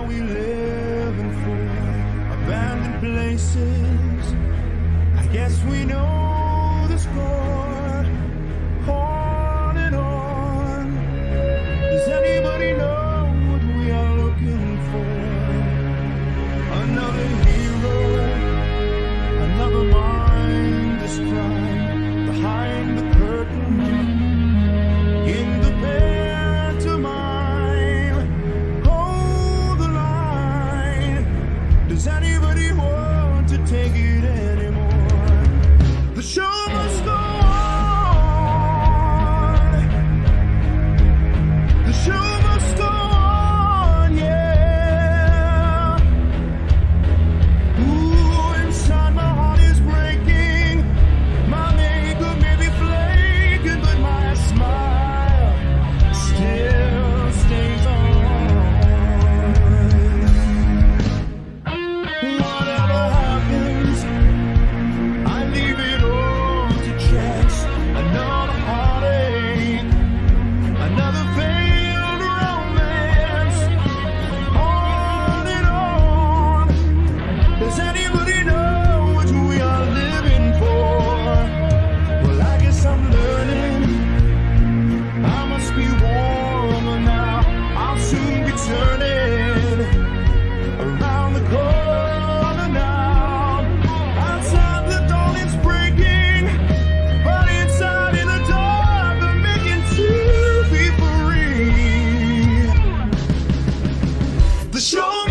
we living for? Abandoned places. I guess we know the score. On and on. Does anybody know what we are looking for? Another hero, another mindless crime behind the curtain. In the pantomime, hold the line. Does anybody want to take it anymore? The show must go on. The show must go on, yeah. Ooh, inside my heart is breaking. My makeup may be flaking, but my smile still stays on. Whatever happens, I leave it all to chance. Another heartache, another failed romance. On and on. Does anybody know what we are living for? Well, I guess I'm learning. I must be warmer now. I'll soon be turning around the corner now. Outside the dawn is breaking, but inside in the dark they're making two be free. The show